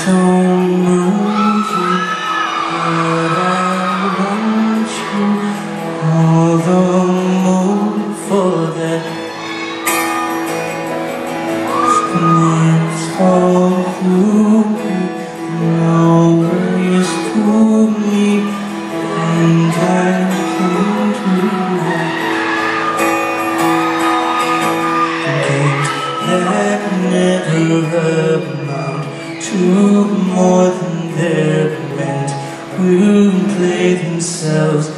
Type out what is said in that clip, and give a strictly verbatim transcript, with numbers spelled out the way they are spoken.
don't know you, but I want you all the more for that. It's all through me, and always to me, and I can't do that. That never amount to more than they're meant will play themselves